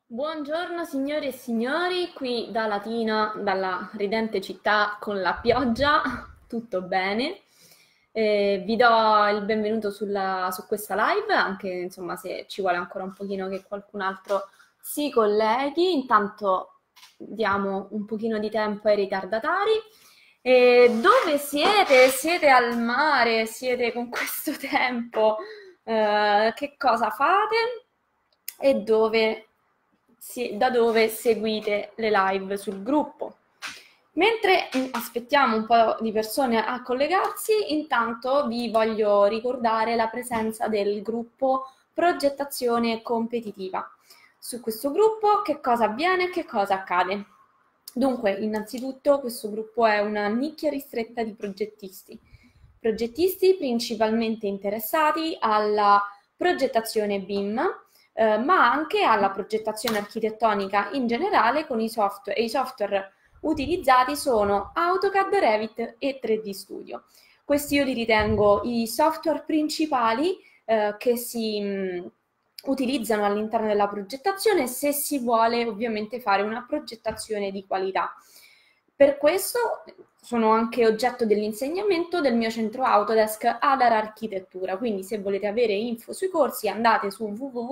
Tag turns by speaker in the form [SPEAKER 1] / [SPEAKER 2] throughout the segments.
[SPEAKER 1] Buongiorno signore e signori, qui da Latina, dalla ridente città con la pioggia, tutto bene. Vi do il benvenuto su questa live, anche insomma se ci vuole ancora un pochino che qualcun altro si colleghi. Intanto diamo un pochino di tempo ai ritardatari. Dove siete? Siete al mare? Siete con questo tempo? Che cosa fate? E da dove seguite le live sul gruppo. Mentre aspettiamo un po' di persone a collegarsi, intanto vi voglio ricordare la presenza del gruppo Progettazione Competitiva. Su questo gruppo che cosa avviene e che cosa accade? Dunque, innanzitutto questo gruppo è una nicchia ristretta di progettisti principalmente interessati alla progettazione BIM, ma anche alla progettazione architettonica in generale con i software, e i software utilizzati sono AutoCAD, Revit e 3D Studio. Questi io li ritengo i software principali che si utilizzano all'interno della progettazione se si vuole ovviamente fare una progettazione di qualità. Per questo sono anche oggetto dell'insegnamento del mio centro Autodesk Adar Architettura, quindi se volete avere info sui corsi andate su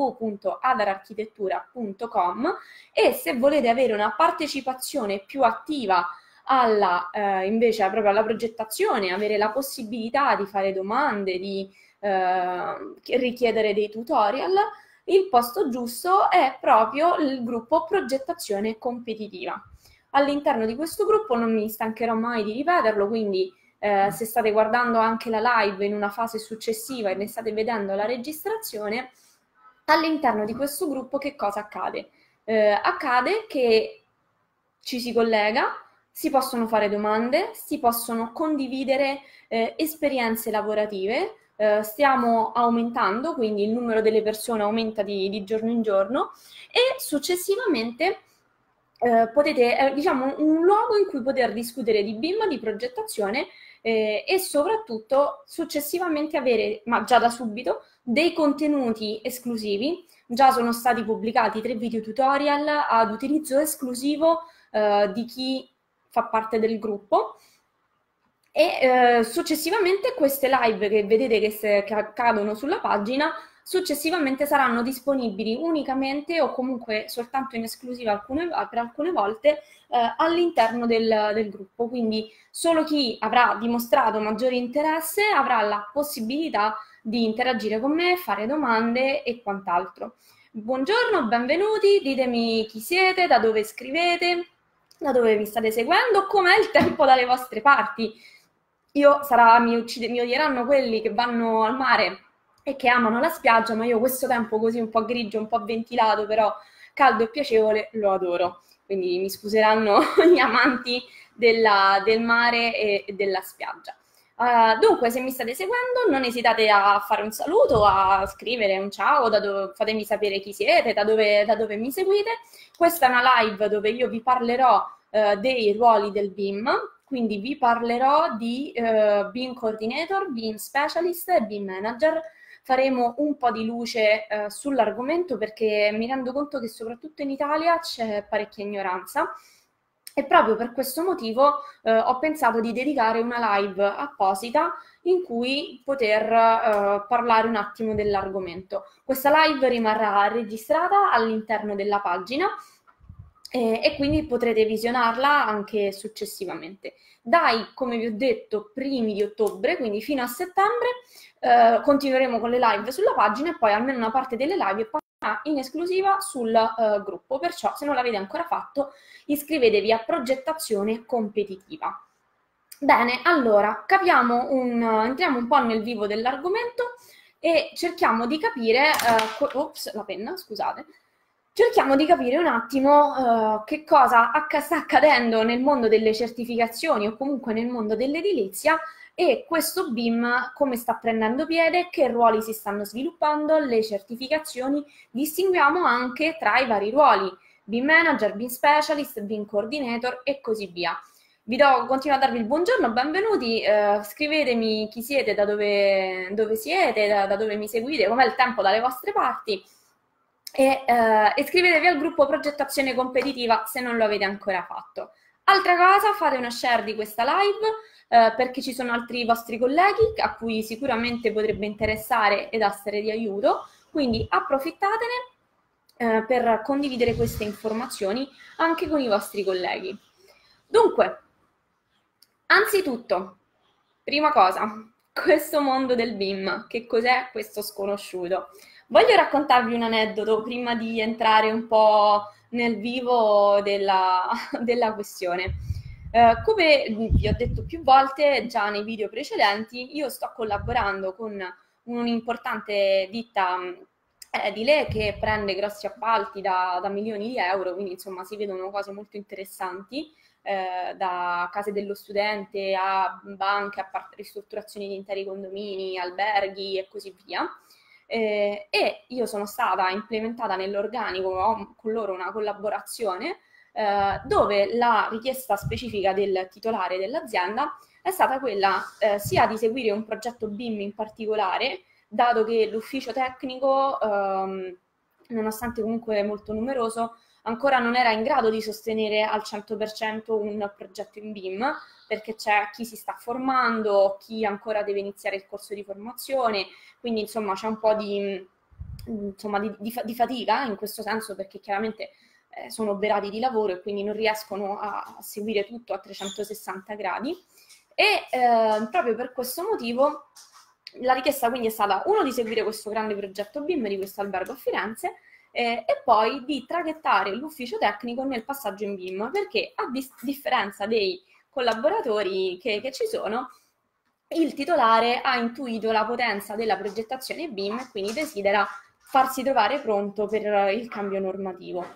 [SPEAKER 1] www.adararchitettura.com e se volete avere una partecipazione più attiva invece proprio alla progettazione, avere la possibilità di fare domande, di richiedere dei tutorial, il posto giusto è proprio il gruppo Progettazione Competitiva. All'interno di questo gruppo non mi stancherò mai di ripeterlo, quindi se state guardando anche la live in una fase successiva e ne state vedendo la registrazione, all'interno di questo gruppo che cosa accade? Accade che ci si collega, si possono fare domande, si possono condividere esperienze lavorative, stiamo aumentando, quindi il numero delle persone aumenta di giorno in giorno e successivamente potete, diciamo, un luogo in cui poter discutere di BIM, di progettazione e soprattutto successivamente avere, ma già da subito, dei contenuti esclusivi. Già sono stati pubblicati 3 video tutorial ad utilizzo esclusivo di chi fa parte del gruppo e successivamente queste live che vedete che accadono sulla pagina successivamente saranno disponibili unicamente o comunque soltanto in esclusiva per alcune volte all'interno del gruppo. Quindi solo chi avrà dimostrato maggiore interesse avrà la possibilità di interagire con me, fare domande e quant'altro. Buongiorno, benvenuti, ditemi chi siete, da dove scrivete, da dove mi state seguendo, com'è il tempo dalle vostre parti. Mi odieranno quelli che vanno al mare e che amano la spiaggia, ma io questo tempo così un po' grigio, un po' ventilato, però caldo e piacevole, lo adoro. Quindi mi scuseranno gli amanti del mare e della spiaggia. Dunque, se mi state seguendo, non esitate a fare un saluto, a scrivere un ciao, fatemi sapere chi siete, da dove mi seguite. Questa è una live dove io vi parlerò dei ruoli del BIM, quindi vi parlerò di BIM Coordinator, BIM Specialist e BIM Manager. Faremo un po' di luce sull'argomento perché mi rendo conto che soprattutto in Italia c'è parecchia ignoranza e proprio per questo motivo ho pensato di dedicare una live apposita in cui poter parlare un attimo dell'argomento. Questa live rimarrà registrata all'interno della pagina e quindi potrete visionarla anche successivamente. Dai, come vi ho detto, primi di ottobre, quindi fino a settembre, continueremo con le live sulla pagina e poi almeno una parte delle live passerà in esclusiva sul gruppo. Perciò, se non l'avete ancora fatto, iscrivetevi a Progettazione Competitiva. Bene, allora, entriamo un po' nel vivo dell'argomento e cerchiamo di capire, ops, la penna, scusate, cerchiamo di capire un attimo che cosa sta accadendo nel mondo delle certificazioni o comunque nel mondo dell'edilizia e questo BIM come sta prendendo piede, che ruoli si stanno sviluppando, le certificazioni, distinguiamo anche tra i vari ruoli, BIM Manager, BIM Specialist, BIM Coordinator e così via. Continuo a darvi il buongiorno, benvenuti, scrivetemi chi siete, dove siete, da dove mi seguite, com'è il tempo dalle vostre parti e iscrivetevi al gruppo progettazione competitiva se non lo avete ancora fatto. Altra cosa, fate una share di questa live perché ci sono altri vostri colleghi a cui sicuramente potrebbe interessare ed essere di aiuto, quindi approfittatene per condividere queste informazioni anche con i vostri colleghi. Dunque, anzitutto, prima cosa, questo mondo del BIM, che cos'è questo sconosciuto? Voglio raccontarvi un aneddoto prima di entrare un po' nel vivo della questione. Come vi ho detto più volte già nei video precedenti, io sto collaborando con un'importante ditta edile che prende grossi appalti da milioni di euro, quindi insomma si vedono cose molto interessanti, da case dello studente a banche, a ristrutturazioni di interi condomini, alberghi e così via. E io sono stata implementata nell'organico, ho con loro una collaborazione dove la richiesta specifica del titolare dell'azienda è stata quella sia di seguire un progetto BIM in particolare, dato che l'ufficio tecnico, nonostante comunque molto numeroso, ancora non era in grado di sostenere al 100% un progetto in BIM, perché c'è chi si sta formando, chi ancora deve iniziare il corso di formazione, quindi insomma c'è un po' di fatica in questo senso, perché chiaramente sono oberati di lavoro e quindi non riescono a seguire tutto a 360 gradi e proprio per questo motivo la richiesta quindi è stata uno di seguire questo grande progetto BIM di questo albergo a Firenze e poi di traghettare l'ufficio tecnico nel passaggio in BIM, perché a differenza dei collaboratori che ci sono, il titolare ha intuito la potenza della progettazione BIM e quindi desidera farsi trovare pronto per il cambio normativo.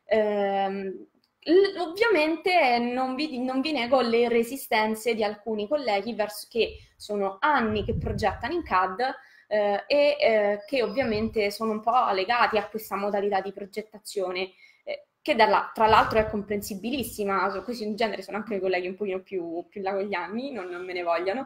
[SPEAKER 1] Ovviamente non vi nego le resistenze di alcuni colleghi che sono anni che progettano in CAD che ovviamente sono un po' legati a questa modalità di progettazione che tra l'altro è comprensibilissima. Questi in genere sono anche i colleghi un pochino più là con gli anni, non me ne vogliono,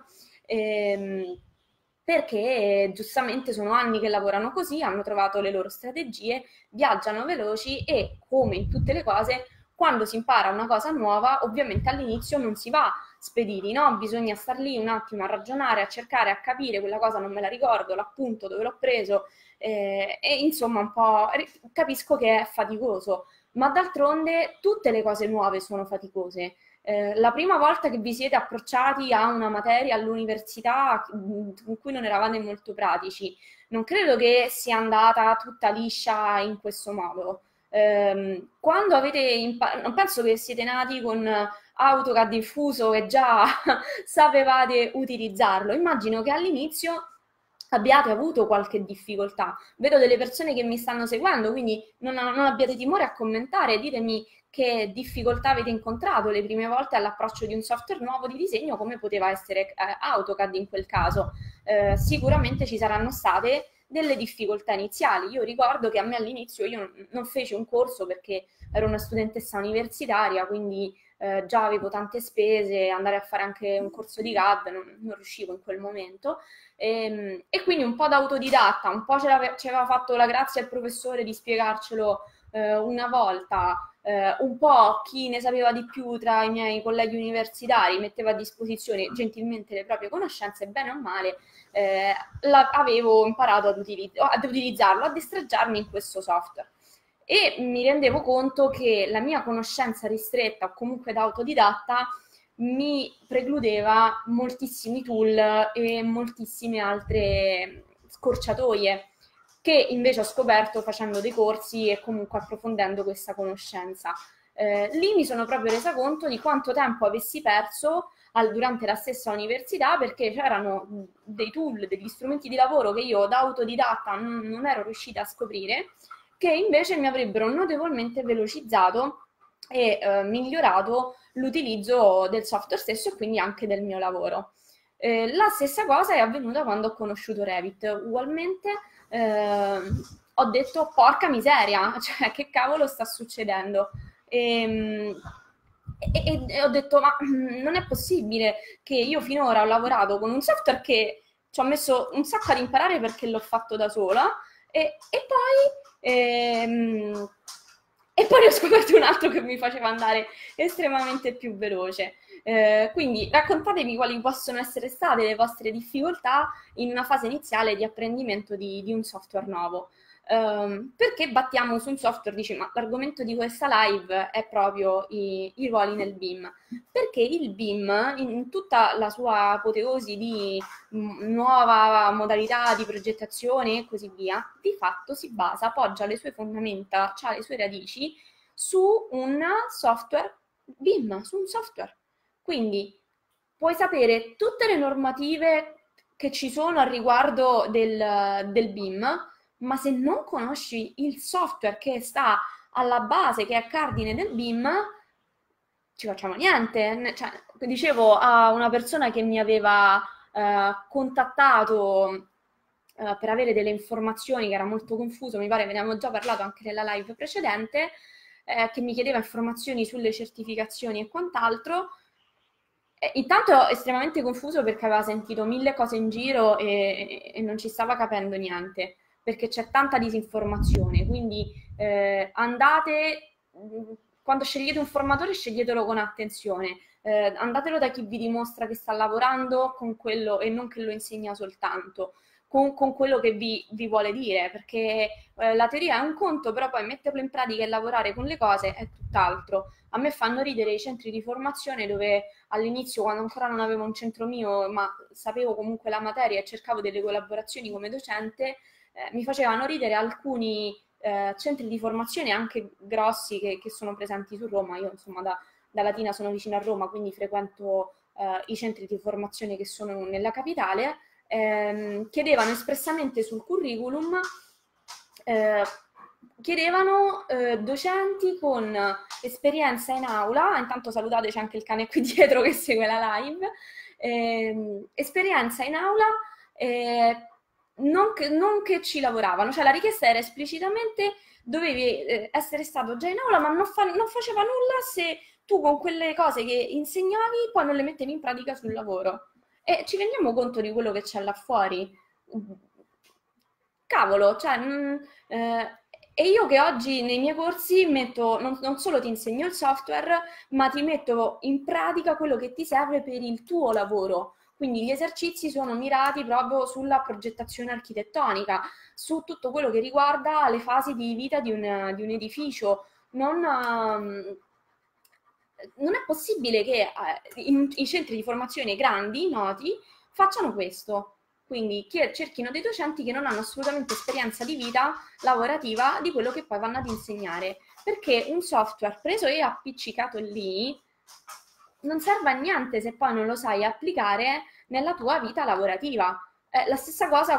[SPEAKER 1] perché giustamente sono anni che lavorano così, hanno trovato le loro strategie, viaggiano veloci e, come in tutte le cose, quando si impara una cosa nuova, ovviamente all'inizio non si va spediti, no? Bisogna star lì un attimo a ragionare, a cercare, a capire, quella cosa non me la ricordo, l'appunto, dove l'ho preso, e insomma un po' capisco che è faticoso, ma d'altronde tutte le cose nuove sono faticose. La prima volta che vi siete approcciati a una materia all'università con cui non eravate molto pratici, non credo che sia andata tutta liscia in questo modo. Quando avete imparato, non penso che siete nati con AutoCAD infuso e già sapevate utilizzarlo. Immagino che all'inizio abbiate avuto qualche difficoltà. Vedo delle persone che mi stanno seguendo, quindi non abbiate timore a commentare, ditemi che difficoltà avete incontrato le prime volte all'approccio di un software nuovo di disegno, come poteva essere AutoCAD in quel caso. Sicuramente ci saranno state delle difficoltà iniziali. Io ricordo che a me all'inizio io non feci un corso perché ero una studentessa universitaria, quindi già avevo tante spese, andare a fare anche un corso di CAD non riuscivo in quel momento e quindi un po' da autodidatta, un po' ci aveva fatto la grazia il professore di spiegarcelo una volta, un po' chi ne sapeva di più tra i miei colleghi universitari metteva a disposizione gentilmente le proprie conoscenze, bene o male avevo imparato ad utilizzarlo, a destreggiarmi in questo software. E mi rendevo conto che la mia conoscenza ristretta o comunque da autodidatta mi precludeva moltissimi tool e moltissime altre scorciatoie che invece ho scoperto facendo dei corsi e comunque approfondendo questa conoscenza. Lì mi sono proprio resa conto di quanto tempo avessi perso durante la stessa università, perché c'erano dei tool, degli strumenti di lavoro che io da autodidatta non ero riuscita a scoprire, che invece mi avrebbero notevolmente velocizzato e migliorato l'utilizzo del software stesso e quindi anche del mio lavoro. La stessa cosa è avvenuta quando ho conosciuto Revit. Ugualmente ho detto porca miseria, cioè che cavolo sta succedendo? E ho detto ma non è possibile che io finora ho lavorato con un software che ci ho messo un sacco ad imparare perché l'ho fatto da sola e poi E poi ho scoperto un altro che mi faceva andare estremamente più veloce. Quindi raccontatemi quali possono essere state le vostre difficoltà in una fase iniziale di apprendimento di un software nuovo. Perché battiamo su un software, dice, ma l'argomento di questa live è proprio i ruoli nel BIM. Perché il BIM, in tutta la sua apoteosi di nuova modalità di progettazione e così via, di fatto si basa, poggia le sue fondamenta, ha le sue radici su un software BIM, su un software. Quindi puoi sapere tutte le normative che ci sono a riguardo del BIM, ma se non conosci il software che sta alla base, che è cardine del BIM, ci facciamo niente. Cioè, dicevo a una persona che mi aveva contattato per avere delle informazioni, che era molto confuso, mi pare ve ne abbiamo già parlato anche nella live precedente, che mi chiedeva informazioni sulle certificazioni e quant'altro. Intanto estremamente confuso perché aveva sentito 1000 cose in giro e non ci stava capendo niente, perché c'è tanta disinformazione, quindi andate, quando scegliete un formatore sceglietelo con attenzione, andatelo da chi vi dimostra che sta lavorando con quello e non che lo insegna soltanto, con quello che vi vuole dire, perché la teoria è un conto, però poi metterlo in pratica e lavorare con le cose è tutt'altro. A me fanno ridere i centri di formazione dove all'inizio, quando ancora non avevo un centro mio, ma sapevo comunque la materia e cercavo delle collaborazioni come docente, mi facevano ridere alcuni centri di formazione anche grossi che sono presenti su Roma. Io insomma da Latina sono vicina a Roma, quindi frequento i centri di formazione che sono nella capitale. Chiedevano espressamente sul curriculum, chiedevano docenti con esperienza in aula, intanto salutate, c'è anche il cane qui dietro che segue la live, esperienza in aula, non che ci lavoravano, cioè la richiesta era esplicitamente dovevi essere stato già in aula, ma non faceva nulla se tu con quelle cose che insegnavi poi non le mettevi in pratica sul lavoro. E ci rendiamo conto di quello che c'è là fuori. Cavolo, cioè, e io che oggi nei miei corsi metto, non solo ti insegno il software, ma ti metto in pratica quello che ti serve per il tuo lavoro. Quindi gli esercizi sono mirati proprio sulla progettazione architettonica, su tutto quello che riguarda le fasi di vita di un edificio. Non è possibile che i centri di formazione grandi, noti, facciano questo. Quindi cerchino dei docenti che non hanno assolutamente esperienza di vita lavorativa di quello che poi vanno ad insegnare. Perché un software preso e appiccicato lì non serve a niente se poi non lo sai applicare nella tua vita lavorativa. La stessa cosa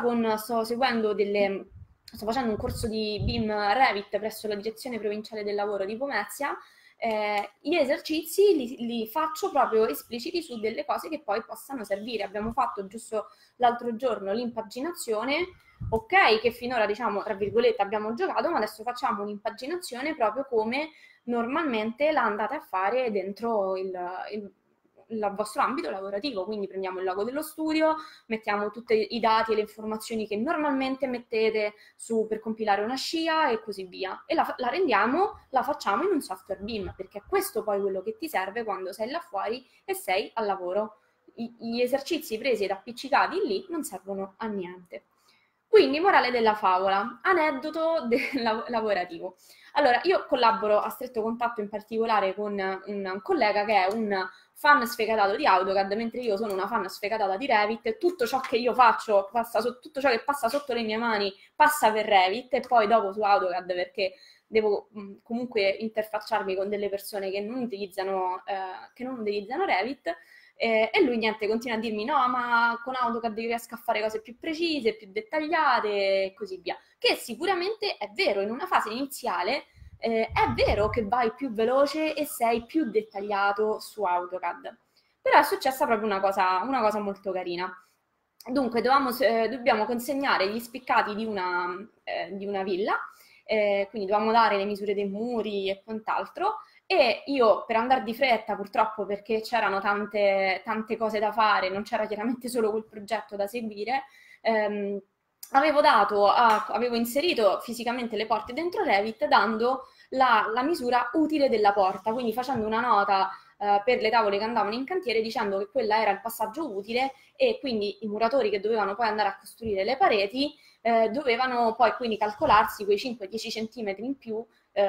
[SPEAKER 1] sto facendo un corso di BIM Revit presso la Direzione Provinciale del Lavoro di Pomezia. Gli esercizi li faccio proprio espliciti su delle cose che poi possano servire. Abbiamo fatto giusto l'altro giorno l'impaginazione, ok, che finora diciamo tra virgolette abbiamo giocato, ma adesso facciamo un'impaginazione proprio come normalmente la andate a fare dentro il vostro ambito lavorativo, quindi prendiamo il logo dello studio, mettiamo tutti i dati e le informazioni che normalmente mettete per compilare una scia e così via, e la facciamo in un software BIM, perché è questo poi quello che ti serve quando sei là fuori e sei al lavoro. Gli esercizi presi ed appiccicati lì non servono a niente. Quindi, morale della favola, aneddoto lavorativo. Allora, io collaboro a stretto contatto in particolare con un collega che è un fan sfegatato di AutoCAD, mentre io sono una fan sfegatata di Revit. Tutto ciò che io faccio, tutto ciò che passa sotto le mie mani passa per Revit e poi dopo su AutoCAD, perché devo comunque interfacciarmi con delle persone che non utilizzano Revit. E lui niente, continua a dirmi no, ma con AutoCAD io riesco a fare cose più precise, più dettagliate e così via. Che sicuramente è vero, in una fase iniziale è vero che vai più veloce e sei più dettagliato su AutoCAD. Però è successa proprio una cosa molto carina. Dunque, dobbiamo consegnare gli spiccati di una villa, quindi dovevamo dare le misure dei muri e quant'altro, e io per andare di fretta, purtroppo perché c'erano tante cose da fare, non c'era chiaramente solo quel progetto da seguire, avevo inserito fisicamente le porte dentro Revit dando la misura utile della porta, quindi facendo una nota per le tavole che andavano in cantiere dicendo che quella era il passaggio utile e quindi i muratori che dovevano poi andare a costruire le pareti dovevano poi quindi calcolarsi quei 5-10 centimetri in più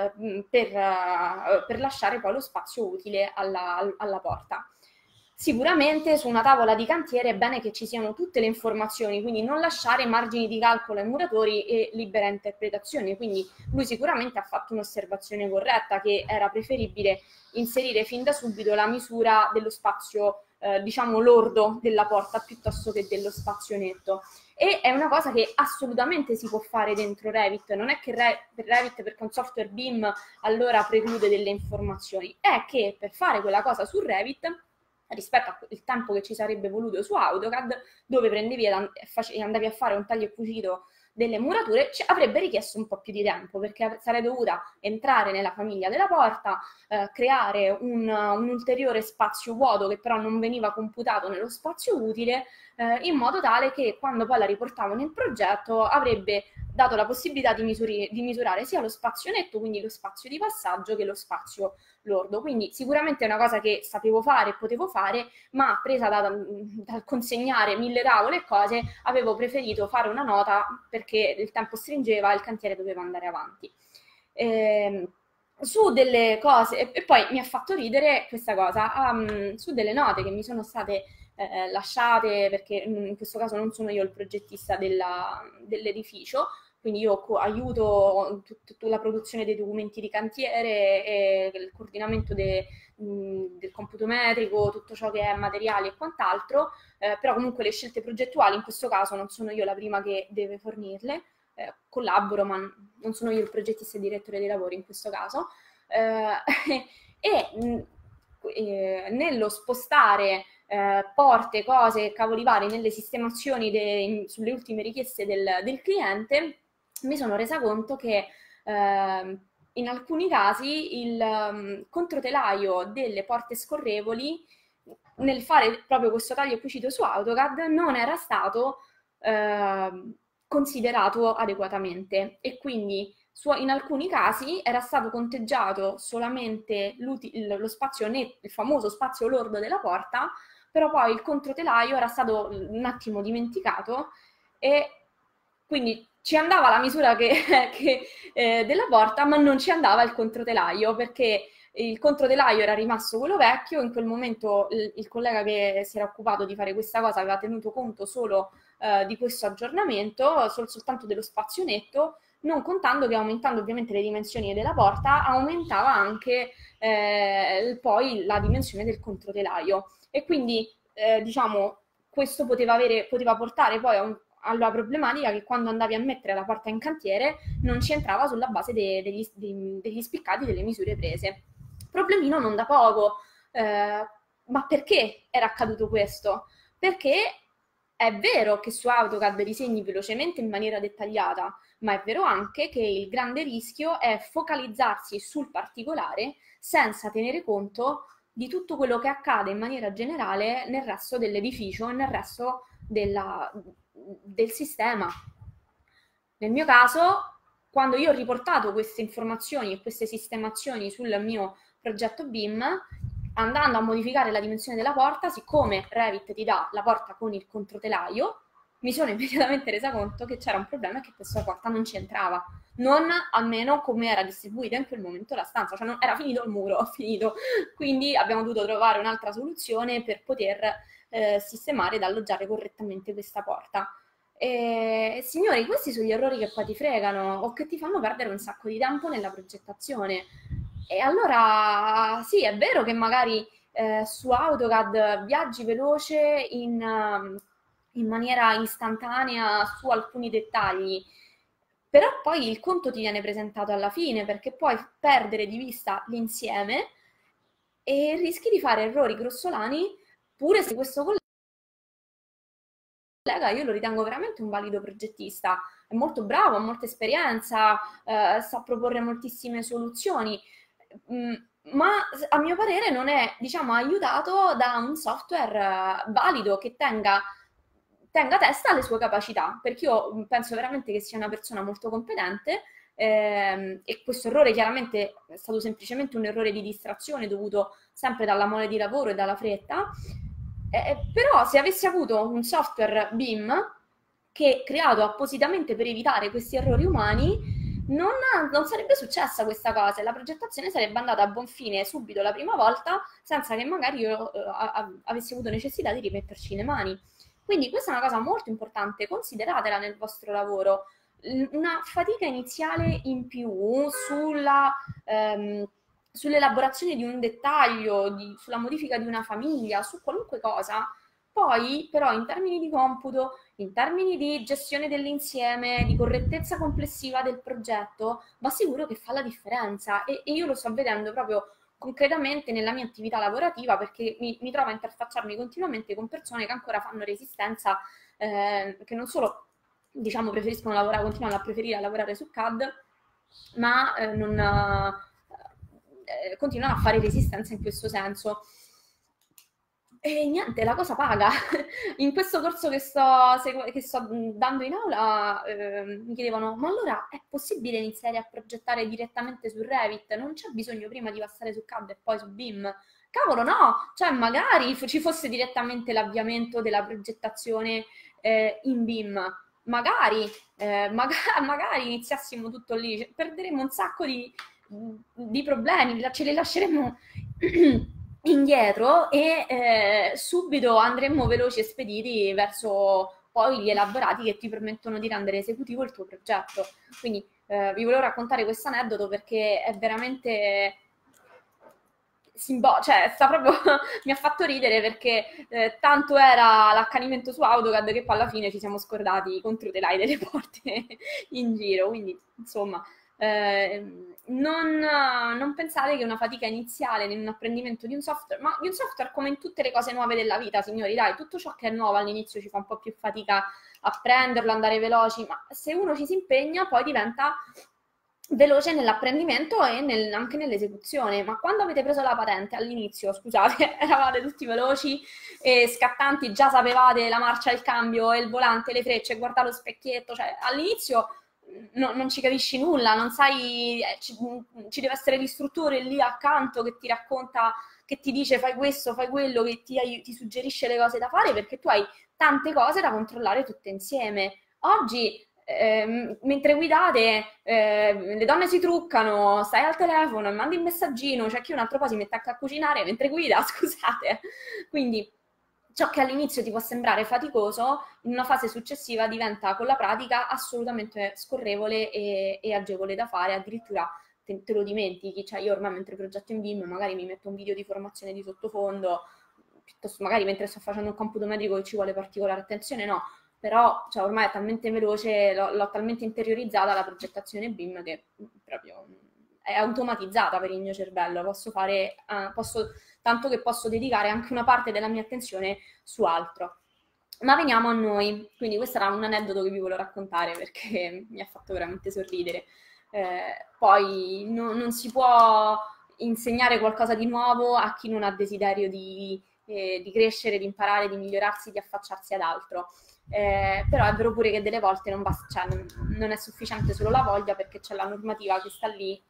[SPEAKER 1] per lasciare poi lo spazio utile alla porta. Sicuramente su una tavola di cantiere è bene che ci siano tutte le informazioni, quindi non lasciare margini di calcolo ai muratori e libera interpretazione. Quindi lui sicuramente ha fatto un'osservazione corretta, che era preferibile inserire fin da subito la misura dello spazio, diciamo, lordo della porta piuttosto che dello spazio netto. E è una cosa che assolutamente si può fare dentro Revit, non è che per Revit, perché è un software BIM, allora preclude delle informazioni, è che per fare quella cosa su Revit, rispetto al tempo che ci sarebbe voluto su AutoCAD, dove prendevi e andavi a fare un taglio e cucito delle murature, avrebbe richiesto un po' più di tempo, perché sarei dovuta entrare nella famiglia della porta, creare un ulteriore spazio vuoto che però non veniva computato nello spazio utile, in modo tale che quando poi la riportavo nel progetto avrebbe dato la possibilità di misurare sia lo spazio netto, quindi lo spazio di passaggio, che lo spazio lordo. Quindi sicuramente è una cosa che sapevo fare e potevo fare, ma presa dal consegnare 1000 tavole e cose, avevo preferito fare una nota perché il tempo stringeva e il cantiere doveva andare avanti. Su delle cose, e poi mi ha fatto ridere questa cosa, su delle note che mi sono state lasciate, perché in questo caso non sono io il progettista dell'edificio, quindi io aiuto tutta la produzione dei documenti di cantiere e il coordinamento del computo metrico, tutto ciò che è materiali e quant'altro, però comunque le scelte progettuali in questo caso non sono io la prima che deve fornirle, collaboro, ma non sono io il progettista e direttore dei lavori in questo caso. E nello spostare porte, cose, cavoli vari nelle sistemazioni sulle ultime richieste del cliente, mi sono resa conto che in alcuni casi il controtelaio delle porte scorrevoli, nel fare proprio questo taglio e cucito su AutoCAD, non era stato considerato adeguatamente e quindi in alcuni casi era stato conteggiato solamente lo spazio netto, il famoso spazio lordo della porta, però poi il controtelaio era stato un attimo dimenticato e quindi ci andava la misura della porta, ma non ci andava il controtelaio perché il controtelaio era rimasto quello vecchio. In quel momento il collega che si era occupato di fare questa cosa aveva tenuto conto solo di questo aggiornamento, soltanto dello spazio netto, non contando che aumentando ovviamente le dimensioni della porta aumentava anche poi la dimensione del controtelaio e quindi diciamo questo poteva portare poi alla problematica che quando andavi a mettere la porta in cantiere non ci entrava sulla base degli spiccati delle misure prese. Problemino non da poco, ma perché era accaduto questo? Perché è vero che su AutoCAD disegni velocemente in maniera dettagliata, ma è vero anche che il grande rischio è focalizzarsi sul particolare senza tenere conto di tutto quello che accade in maniera generale nel resto dell'edificio e nel resto del sistema. Nel mio caso, quando io ho riportato queste informazioni e queste sistemazioni sul mio progetto BIM, andando a modificare la dimensione della porta, siccome Revit ti dà la porta con il controtelaio, mi sono immediatamente resa conto che c'era un problema e che questa porta non c'entrava, non almeno come era distribuita in quel momento la stanza, cioè era finito il muro, finito. Quindi abbiamo dovuto trovare un'altra soluzione per poter sistemare ed alloggiare correttamente questa porta. Signori, questi sono gli errori che poi ti fregano o che ti fanno perdere un sacco di tempo nella progettazione. E allora sì, è vero che magari su AutoCAD viaggi veloce in maniera istantanea su alcuni dettagli, però poi il conto ti viene presentato alla fine perché puoi perdere di vista l'insieme e rischi di fare errori grossolani pure se questo collega io lo ritengo veramente un valido progettista, è molto bravo, ha molta esperienza, sa proporre moltissime soluzioni, ma a mio parere non è, diciamo, aiutato da un software valido che tenga tenga testa alle sue capacità, perché io penso veramente che sia una persona molto competente, e questo errore chiaramente è stato semplicemente un errore di distrazione dovuto sempre dalla mole di lavoro e dalla fretta, però se avessi avuto un software BIM che creato appositamente per evitare questi errori umani, non sarebbe successa questa cosa e la progettazione sarebbe andata a buon fine subito la prima volta senza che magari io avessi avuto necessità di rimetterci le mani. Quindi questa è una cosa molto importante, consideratela nel vostro lavoro. Una fatica iniziale in più sull'elaborazione di un dettaglio, sulla modifica di una famiglia, su qualunque cosa, poi però in termini di computo, in termini di gestione dell'insieme, di correttezza complessiva del progetto, va sicuro che fa la differenza e io lo sto vedendo proprio concretamente nella mia attività lavorativa perché mi trovo a interfacciarmi continuamente con persone che ancora fanno resistenza, che non solo diciamo preferiscono lavorare, continuano a preferire lavorare su CAD, ma continuano a fare resistenza in questo senso. E niente, la cosa paga. In questo corso che sto dando in aula mi chiedevano, ma allora è possibile iniziare a progettare direttamente su Revit? Non c'è bisogno prima di passare su CAD e poi su BIM? Cavolo no! Cioè magari ci fosse direttamente l'avviamento della progettazione in BIM. Magari iniziassimo tutto lì, perderemmo un sacco di problemi, ce li lasceremmo indietro e subito andremmo veloci e spediti verso poi gli elaborati che ti permettono di rendere esecutivo il tuo progetto. Quindi vi volevo raccontare questo aneddoto perché è veramente cioè sta proprio mi ha fatto ridere perché tanto era l'accanimento su AutoCAD che poi alla fine ci siamo scordati i controtelai delle porte in giro, quindi insomma non pensate che una fatica iniziale nell'apprendimento di un software, ma di un software come in tutte le cose nuove della vita, signori, dai, tutto ciò che è nuovo all'inizio ci fa un po' più fatica a prenderlo, andare veloci, ma se uno ci si impegna poi diventa veloce nell'apprendimento e anche nell'esecuzione. Ma quando avete preso la patente all'inizio, scusate, eravate tutti veloci e scattanti, già sapevate la marcia, il cambio, il volante, le frecce, guarda lo specchietto, cioè all'inizio non ci capisci nulla, non sai, ci deve essere l'istruttore lì accanto che ti racconta, che ti dice fai questo, fai quello, che ti suggerisce le cose da fare perché tu hai tante cose da controllare tutte insieme. Oggi mentre guidate le donne si truccano, stai al telefono e mandi il messaggino, c'è chi un altro po' si mette anche a cucinare mentre guida, scusate. Quindi ciò che all'inizio ti può sembrare faticoso, in una fase successiva diventa con la pratica assolutamente scorrevole e agevole da fare, addirittura te lo dimentichi, cioè io ormai mentre progetto in BIM magari mi metto un video di formazione di sottofondo, piuttosto magari mentre sto facendo un computo medico che ci vuole particolare attenzione, no, però cioè, ormai è talmente veloce, l'ho talmente interiorizzata la progettazione BIM che proprio è automatizzata per il mio cervello, tanto che posso dedicare anche una parte della mia attenzione su altro. Ma veniamo a noi, quindi questo era un aneddoto che vi volevo raccontare perché mi ha fatto veramente sorridere. Poi non si può insegnare qualcosa di nuovo a chi non ha desiderio di crescere, di imparare, di migliorarsi, di affacciarsi ad altro. Però è vero pure che delle volte non basta, cioè non è sufficiente solo la voglia perché c'è la normativa che sta lì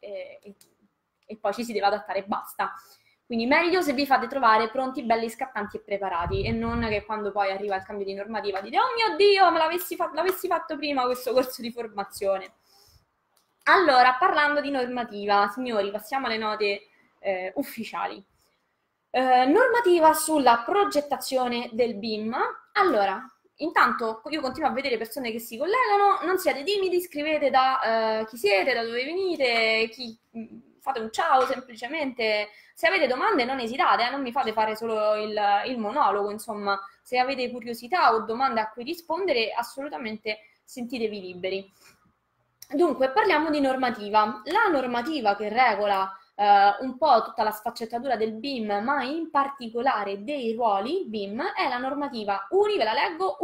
[SPEAKER 1] e poi ci si deve adattare e basta. Quindi meglio se vi fate trovare pronti, belli, scattanti e preparati e non che quando poi arriva il cambio di normativa dite oh mio Dio, me l'avessi fatto prima questo corso di formazione. Allora, parlando di normativa, signori, passiamo alle note ufficiali. Normativa sulla progettazione del BIM. Allora, intanto io continuo a vedere persone che si collegano, non siate timidi, scrivete da chi siete, da dove venite, fate un ciao semplicemente. Se avete domande non esitate, non mi fate fare solo il monologo, insomma, se avete curiosità o domande a cui rispondere, assolutamente sentitevi liberi. Dunque, parliamo di normativa. La normativa che regola un po' tutta la sfaccettatura del BIM, ma in particolare dei ruoli BIM, è la normativa ve la leggo,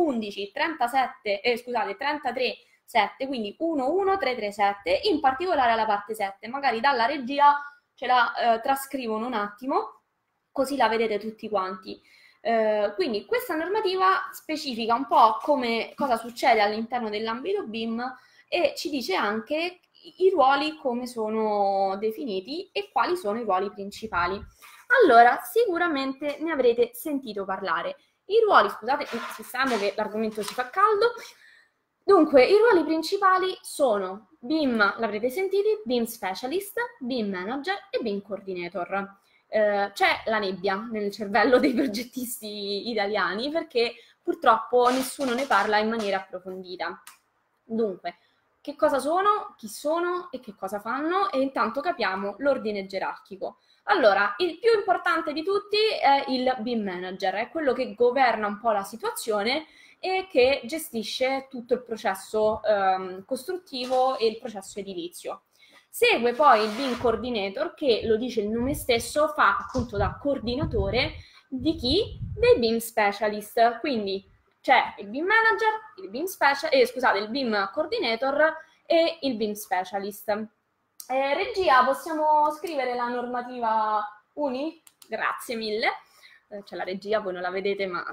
[SPEAKER 1] 33.7, quindi 11337, in particolare la parte 7. Magari dalla regia ce la trascrivono un attimo, così la vedete tutti quanti. Quindi questa normativa specifica un po' cosa succede all'interno dell'ambito BIM e ci dice anche i ruoli come sono definiti e quali sono i ruoli principali. Allora, sicuramente ne avrete sentito parlare. I ruoli, scusate, sistemo che l'argomento si fa caldo. Dunque, i ruoli principali sono BIM, l'avrete sentito, BIM Specialist, BIM Manager e BIM Coordinator. C'è la nebbia nel cervello dei progettisti italiani perché purtroppo nessuno ne parla in maniera approfondita. Dunque, che cosa sono, chi sono e che cosa fanno, e intanto capiamo l'ordine gerarchico. Allora, il più importante di tutti è il BIM Manager, è quello che governa un po' la situazione e che gestisce tutto il processo costruttivo e il processo edilizio. Segue poi il BIM Coordinator che, lo dice il nome stesso, fa appunto da coordinatore di chi? Dei BIM Specialist. Quindi c'è il BIM Manager, il BIM Coordinator e il BIM Specialist. Regia, possiamo scrivere la normativa UNI? Grazie mille. C'è la regia, voi non la vedete, ma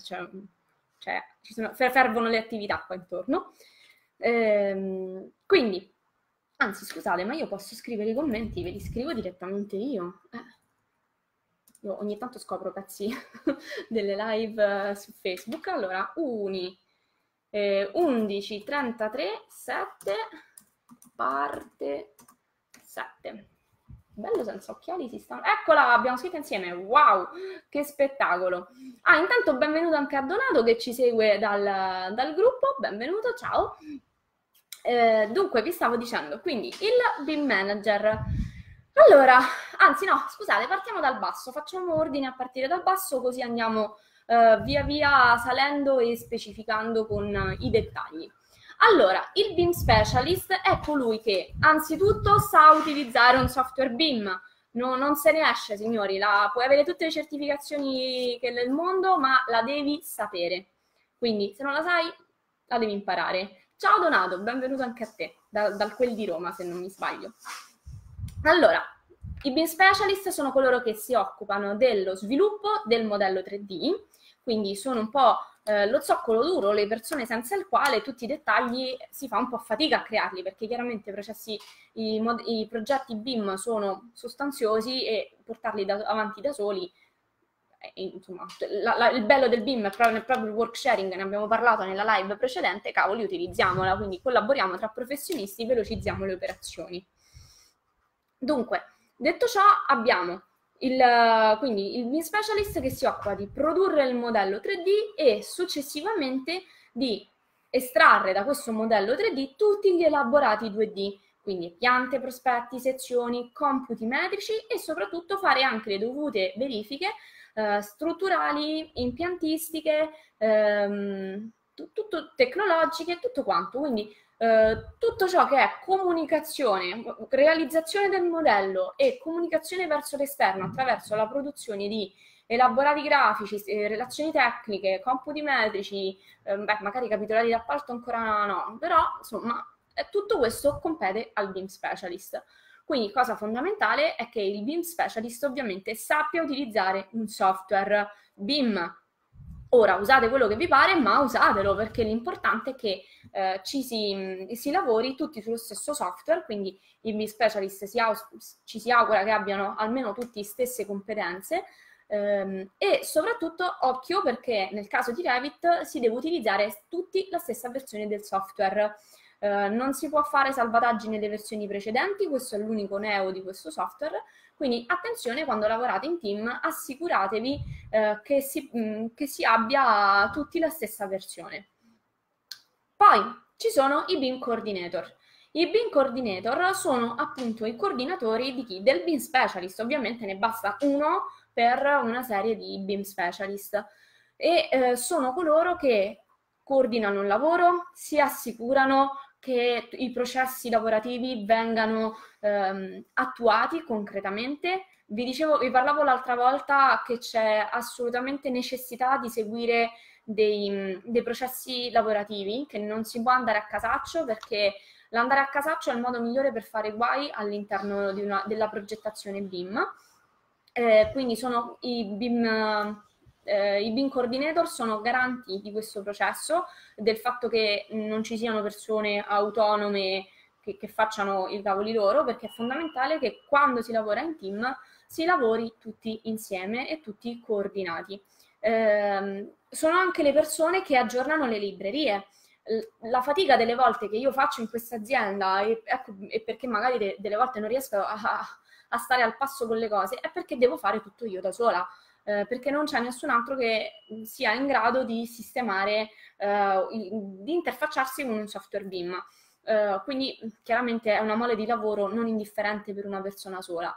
[SPEAKER 1] fervono le attività qua intorno. Quindi, anzi, scusate, ma io posso scrivere i commenti, ve li scrivo direttamente io. Io ogni tanto scopro pezzi delle live su Facebook. Allora, 11, 33, 7, parte 7. Bello senza occhiali si sta... Eccola, abbiamo scritto insieme. Wow, che spettacolo. Intanto benvenuto anche a Donato che ci segue dal gruppo. Benvenuto, ciao. Dunque, vi stavo dicendo, quindi il BIM Manager. Allora, anzi no, scusate, partiamo dal basso, facciamo ordine a partire dal basso così andiamo via via salendo e specificando con i dettagli. Allora, il BIM Specialist è colui che anzitutto sa utilizzare un software BIM. Non se ne esce, signori, puoi avere tutte le certificazioni del mondo, ma la devi sapere. Quindi, se non la sai, la devi imparare. Ciao Donato, benvenuto anche a te, dal quel di Roma, se non mi sbaglio. Allora, i BIM Specialist sono coloro che si occupano dello sviluppo del modello 3D, quindi sono un po' lo zoccolo duro, le persone senza il quale tutti i dettagli si fa un po' fatica a crearli, perché chiaramente i progetti BIM sono sostanziosi e portarli avanti da soli, insomma, il bello del BIM è proprio il work sharing, ne abbiamo parlato nella live precedente, cavoli, utilizziamola, quindi collaboriamo tra professionisti, velocizziamo le operazioni. Dunque, detto ciò, abbiamo quindi il BIM Specialist che si occupa di produrre il modello 3D e successivamente di estrarre da questo modello 3D tutti gli elaborati 2D, quindi piante, prospetti, sezioni, computi metrici e soprattutto fare anche le dovute verifiche strutturali, impiantistiche, tutto tecnologiche, tutto quanto. Quindi tutto ciò che è comunicazione, realizzazione del modello e comunicazione verso l'esterno attraverso la produzione di elaborati grafici, relazioni tecniche, computi metrici, magari capitolati d'appalto ancora no, però insomma tutto questo compete al BIM Specialist. Quindi cosa fondamentale è che il BIM Specialist ovviamente sappia utilizzare un software BIM. Ora usate quello che vi pare, ma usatelo, perché l'importante è che ci si lavori tutti sullo stesso software, quindi i BIM Specialist ci si augura che abbiano almeno tutte le stesse competenze e soprattutto occhio perché nel caso di Revit si deve utilizzare tutti la stessa versione del software. Non si può fare salvataggi nelle versioni precedenti, questo è l'unico neo di questo software, quindi attenzione quando lavorate in team, assicuratevi che si abbia tutti la stessa versione. Poi ci sono i BIM Coordinator. I BIM Coordinator sono appunto i coordinatori di chi? Del BIM Specialist, ovviamente ne basta uno per una serie di BIM Specialist e sono coloro che coordinano il lavoro, si assicurano che i processi lavorativi vengano attuati concretamente. Vi parlavo l'altra volta che c'è assolutamente necessità di seguire dei processi lavorativi, che non si può andare a casaccio perché l'andare a casaccio è il modo migliore per fare guai all'interno della progettazione BIM. Quindi sono i BIM I BIM coordinator sono garanti di questo processo, del fatto che non ci siano persone autonome che facciano i cavoli loro, perché è fondamentale che quando si lavora in team si lavori tutti insieme e tutti coordinati. Sono anche le persone che aggiornano le librerie. La fatica delle volte che io faccio in questa azienda, e perché magari delle volte non riesco a stare al passo con le cose, è perché devo fare tutto io da sola. Perché non c'è nessun altro che sia in grado di sistemare, di interfacciarsi con un software BIM. Quindi chiaramente è una mole di lavoro non indifferente per una persona sola.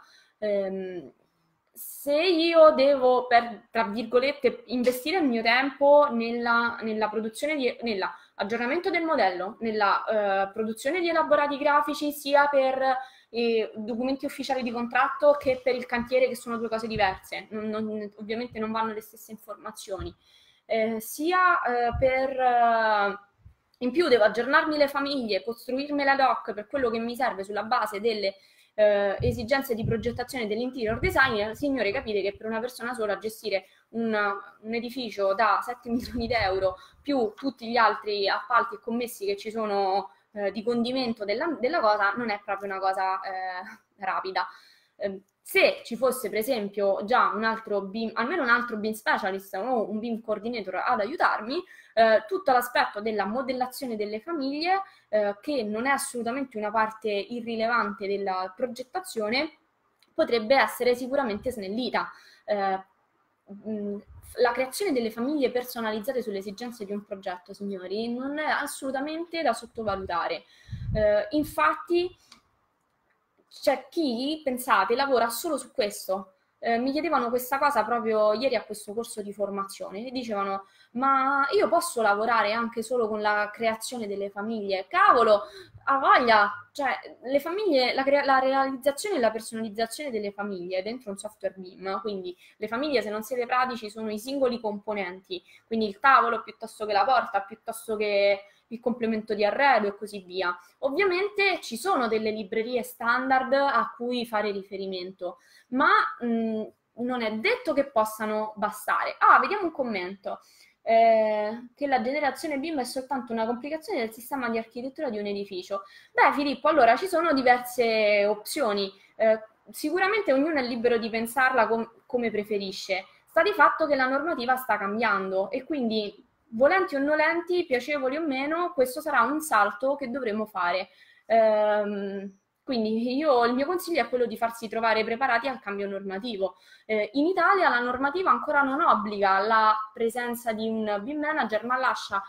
[SPEAKER 1] Se io devo, tra virgolette, investire il mio tempo nella produzione nell'aggiornamento del modello, nella produzione di elaborati grafici, sia per documenti ufficiali di contratto che per il cantiere, che sono due cose diverse, ovviamente non vanno le stesse informazioni, sia per... in più devo aggiornarmi le famiglie, costruirmi la doc per quello che mi serve sulla base delle esigenze di progettazione dell'interior design. Signore, capite che per una persona sola gestire un edificio da 7 milioni di euro più tutti gli altri appalti e commessi che ci sono di condimento della cosa non è proprio una cosa rapida. Se ci fosse per esempio già un altro BIM, almeno un altro BIM specialist o un BIM coordinator ad aiutarmi, tutto l'aspetto della modellazione delle famiglie, che non è assolutamente una parte irrilevante della progettazione, potrebbe essere sicuramente snellita. La creazione delle famiglie personalizzate sulle esigenze di un progetto, signori, non è assolutamente da sottovalutare. Infatti c'è chi, pensate, lavora solo su questo. Mi chiedevano questa cosa proprio ieri a questo corso di formazione e dicevano: ma io posso lavorare anche solo con la creazione delle famiglie? Cavolo, ha voglia! Cioè, le famiglie, la realizzazione e la personalizzazione delle famiglie dentro un software BIM, quindi le famiglie, se non siete pratici, sono i singoli componenti, quindi il tavolo piuttosto che la porta, piuttosto che il complemento di arredo e così via. Ovviamente ci sono delle librerie standard a cui fare riferimento, ma non è detto che possano bastare. Ah, vediamo un commento. Che la generazione BIM è soltanto una complicazione del sistema di architettura di un edificio. Beh, Filippo, allora ci sono diverse opzioni. Sicuramente ognuno è libero di pensarla come preferisce. Sta di fatto che la normativa sta cambiando e quindi, volenti o nolenti, piacevoli o meno, questo sarà un salto che dovremo fare. Quindi il mio consiglio è quello di farsi trovare preparati al cambio normativo. In Italia la normativa ancora non obbliga la presenza di un BIM manager, ma lascia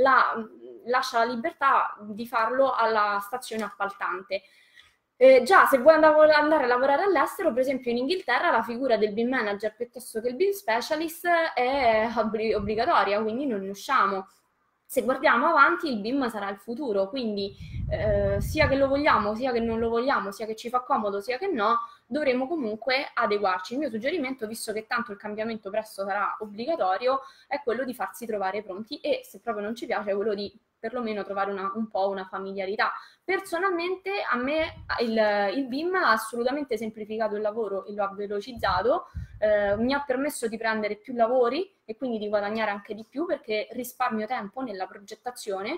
[SPEAKER 1] la libertà di farlo alla stazione appaltante. Già, se vuoi andare a lavorare all'estero, per esempio in Inghilterra, la figura del BIM manager piuttosto che il BIM specialist è obbligatoria, quindi non ne usciamo. Se guardiamo avanti, il BIM sarà il futuro, quindi sia che lo vogliamo, sia che non lo vogliamo, sia che ci fa comodo, sia che no, dovremo comunque adeguarci. Il mio suggerimento, visto che tanto il cambiamento presto sarà obbligatorio, è quello di farsi trovare pronti e, se proprio non ci piace, è quello di perlomeno trovare un po' una familiarità. Personalmente a me il BIM ha assolutamente semplificato il lavoro e lo ha velocizzato, mi ha permesso di prendere più lavori e quindi di guadagnare anche di più perché risparmio tempo nella progettazione,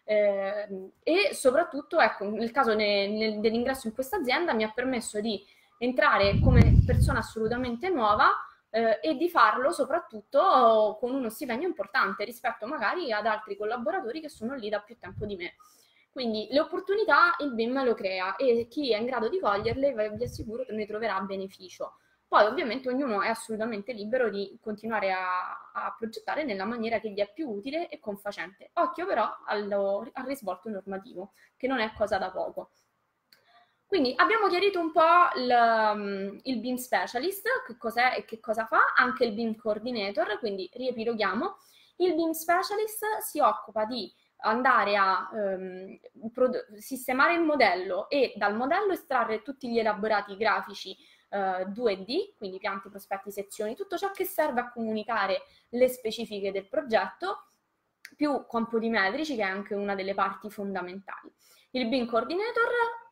[SPEAKER 1] e soprattutto, ecco, nel caso dell'ingresso in questa azienda mi ha permesso di entrare come persona assolutamente nuova, e di farlo soprattutto con uno stipendio importante rispetto magari ad altri collaboratori che sono lì da più tempo di me. Quindi le opportunità il BIM lo crea e chi è in grado di coglierle, vi assicuro che ne troverà beneficio. Poi ovviamente ognuno è assolutamente libero di continuare a progettare nella maniera che gli è più utile e confacente. Occhio però al risvolto normativo, che non è cosa da poco. Quindi abbiamo chiarito un po' il BIM specialist, che cos'è e che cosa fa, anche il BIM coordinator, quindi riepiloghiamo. Il BIM specialist si occupa di andare a sistemare il modello e dal modello estrarre tutti gli elaborati grafici 2D, quindi piante, prospetti, sezioni, tutto ciò che serve a comunicare le specifiche del progetto, più compiti metrici, che è anche una delle parti fondamentali. Il BIM coordinator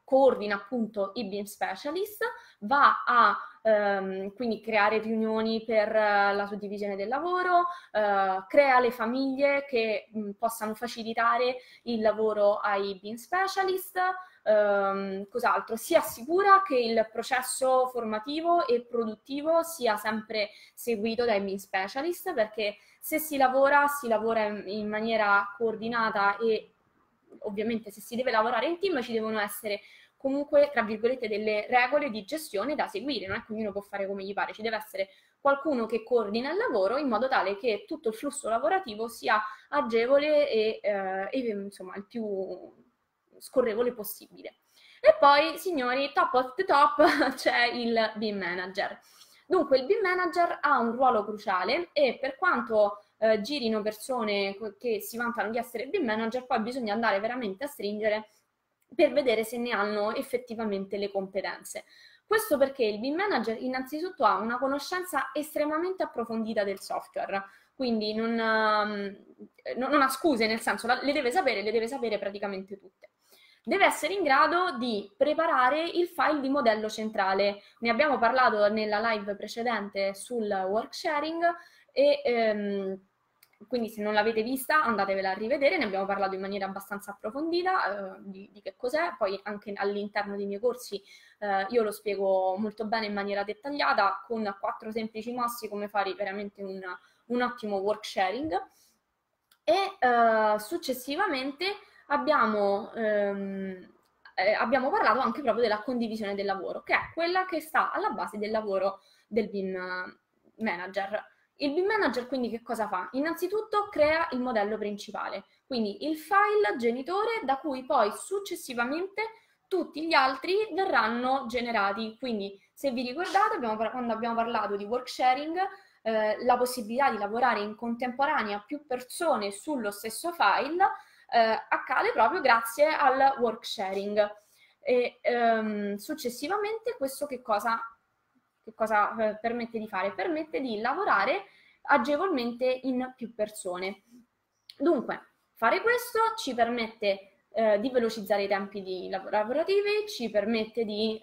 [SPEAKER 1] coordina appunto i BIM specialist, va a quindi creare riunioni per la suddivisione del lavoro, crea le famiglie che possano facilitare il lavoro ai BIM specialist. Cos'altro? Si assicura che il processo formativo e produttivo sia sempre seguito dai BIM specialist, perché se si lavora in maniera coordinata e ovviamente se si deve lavorare in team ci devono essere comunque, tra virgolette, delle regole di gestione da seguire, non è che ognuno può fare come gli pare, ci deve essere qualcuno che coordina il lavoro in modo tale che tutto il flusso lavorativo sia agevole e insomma il più scorrevole possibile. E poi, signori, top of the top c'è il BIM manager. Dunque il BIM manager ha un ruolo cruciale e per quanto girino persone che si vantano di essere BIM manager, poi bisogna andare veramente a stringere per vedere se ne hanno effettivamente le competenze. Questo perché il BIM manager innanzitutto ha una conoscenza estremamente approfondita del software, quindi non ha scuse, nel senso le deve sapere praticamente tutte. Deve essere in grado di preparare il file di modello centrale. Ne abbiamo parlato nella live precedente sul work sharing e quindi se non l'avete vista andatevela a rivedere, ne abbiamo parlato in maniera abbastanza approfondita di che cos'è, poi anche all'interno dei miei corsi io lo spiego molto bene in maniera dettagliata con 4 semplici mossi come fare veramente un ottimo work sharing e successivamente abbiamo parlato anche proprio della condivisione del lavoro, che è quella che sta alla base del lavoro del BIM manager. Il BIM manager quindi che cosa fa? Innanzitutto crea il modello principale, quindi il file genitore da cui poi successivamente tutti gli altri verranno generati. Quindi se vi ricordate, quando abbiamo parlato di work sharing, la possibilità di lavorare in contemporanea più persone sullo stesso file accade proprio grazie al work sharing. E successivamente questo che cosa permette di fare? Permette di lavorare agevolmente in più persone. Dunque, fare questo ci permette di velocizzare i tempi lavorativi, ci permette di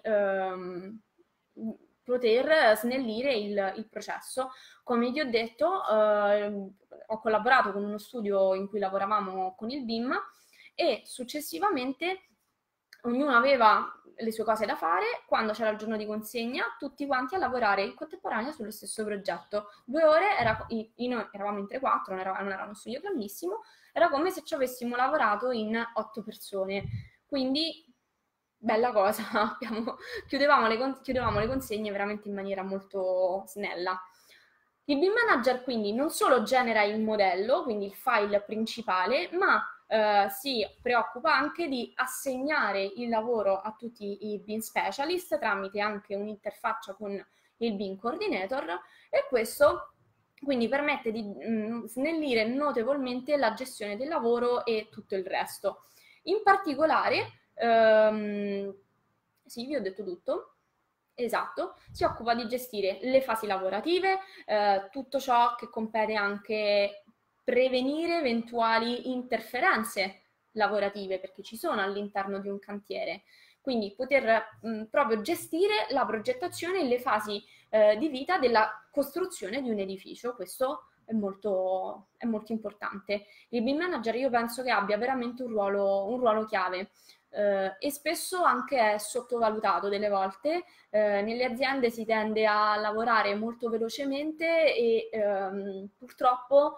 [SPEAKER 1] poter snellire il processo. Come vi ho detto, ho collaborato con uno studio in cui lavoravamo con il BIM e successivamente ognuno aveva le sue cose da fare, quando c'era il giorno di consegna, tutti quanti a lavorare in contemporanea sullo stesso progetto. 2 ore, noi eravamo in 3-4, non era uno studio grandissimo, era come se ci avessimo lavorato in 8 persone. Quindi, bella cosa, chiudevamo le consegne veramente in maniera molto snella. Il BIM manager quindi non solo genera il modello, quindi il file principale, ma si preoccupa anche di assegnare il lavoro a tutti i BIM specialist tramite anche un'interfaccia con il BIM coordinator e questo quindi permette di snellire notevolmente la gestione del lavoro e tutto il resto. In particolare, sì, vi ho detto tutto. Esatto, si occupa di gestire le fasi lavorative, tutto ciò che compete anche prevenire eventuali interferenze lavorative, perché ci sono all'interno di un cantiere. Quindi poter proprio gestire la progettazione e le fasi di vita della costruzione di un edificio. Questo è molto importante. Il BIM manager io penso che abbia veramente un ruolo chiave. E spesso anche è sottovalutato delle volte. Nelle aziende si tende a lavorare molto velocemente e purtroppo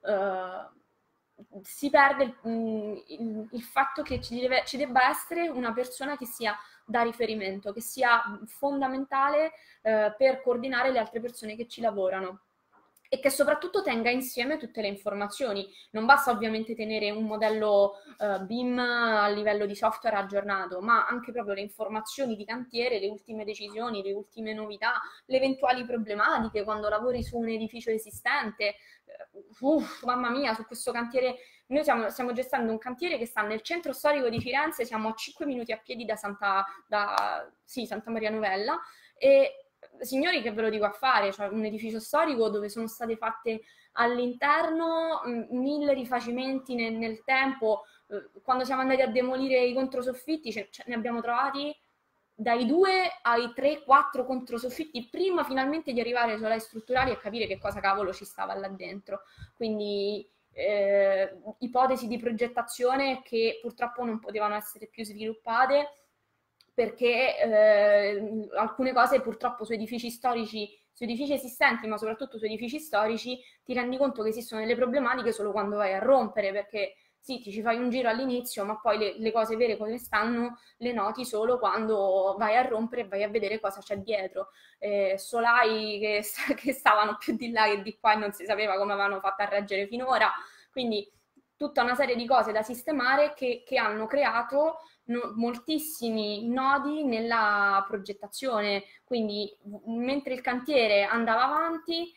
[SPEAKER 1] si perde il fatto che ci debba essere una persona che sia da riferimento, che sia fondamentale per coordinare le altre persone che ci lavorano e che soprattutto tenga insieme tutte le informazioni. Non basta ovviamente tenere un modello BIM a livello di software aggiornato, ma anche proprio le informazioni di cantiere, le ultime decisioni, le ultime novità, le eventuali problematiche quando lavori su un edificio esistente. Mamma mia, su questo cantiere, noi stiamo gestendo un cantiere che sta nel centro storico di Firenze, siamo a 5 minuti a piedi da Santa Maria Novella e signori, che ve lo dico a fare, cioè un edificio storico dove sono state fatte all'interno 1000 rifacimenti nel tempo. Quando siamo andati a demolire i controsoffitti, ne abbiamo trovati dai 2 ai 3, 4 controsoffitti prima finalmente di arrivare ai solai strutturali e capire che cosa cavolo ci stava là dentro. Quindi ipotesi di progettazione che purtroppo non potevano essere più sviluppate, perché alcune cose purtroppo su edifici storici, su edifici esistenti, ma soprattutto su edifici storici, ti rendi conto che esistono delle problematiche solo quando vai a rompere, perché sì, ti ci fai un giro all'inizio, ma poi le cose vere come stanno le noti solo quando vai a rompere e vai a vedere cosa c'è dietro. Solai che stavano più di là che di qua e non si sapeva come avevano fatto a reggere finora, quindi tutta una serie di cose da sistemare che hanno creato moltissimi nodi nella progettazione. Quindi mentre il cantiere andava avanti,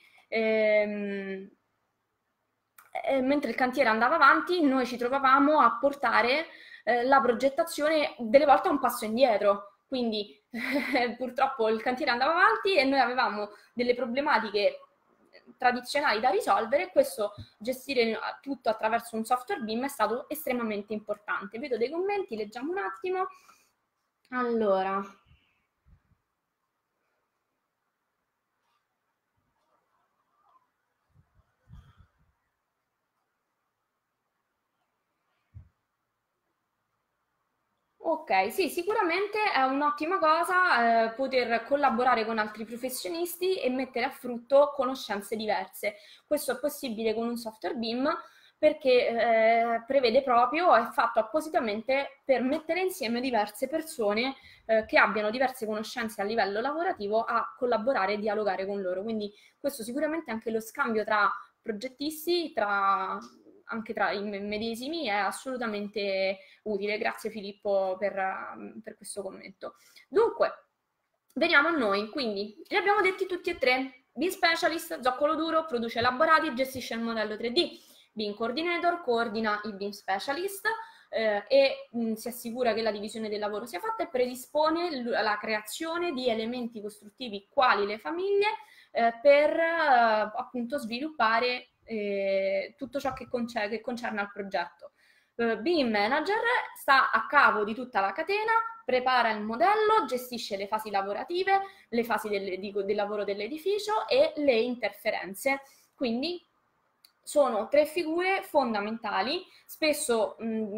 [SPEAKER 1] noi ci trovavamo a portare la progettazione delle volte a un passo indietro. Quindi purtroppo il cantiere andava avanti e noi avevamo delle problematiche tradizionali da risolvere. Questo, gestire tutto attraverso un software BIM, è stato estremamente importante. Vedo dei commenti, leggiamo un attimo. Allora, ok, sì, sicuramente è un'ottima cosa poter collaborare con altri professionisti e mettere a frutto conoscenze diverse. Questo è possibile con un software BIM perché prevede proprio, è fatto appositamente per mettere insieme diverse persone che abbiano diverse conoscenze a livello lavorativo a collaborare e dialogare con loro. Quindi questo sicuramente, anche lo scambio tra progettisti, anche tra i medesimi, è assolutamente utile. Grazie Filippo per questo commento. Dunque, veniamo a noi. Quindi, li abbiamo detti tutti e tre. BIM Specialist, zoccolo duro, produce elaborati, gestisce il modello 3D. BIM Coordinator, coordina i BIM Specialist si assicura che la divisione del lavoro sia fatta e predispone la creazione di elementi costruttivi quali le famiglie per appunto sviluppare tutto ciò che concerne al progetto. BIM Manager sta a capo di tutta la catena, prepara il modello, gestisce le fasi lavorative, le fasi del lavoro dell'edificio e le interferenze. Quindi sono tre figure fondamentali. Spesso